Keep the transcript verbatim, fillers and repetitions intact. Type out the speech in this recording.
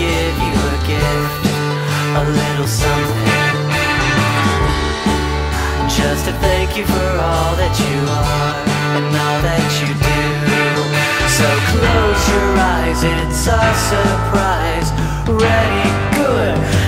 give you a gift, a little something, just to thank you for all that you are and all that you do. So close your eyes, it's a surprise. Ready, good.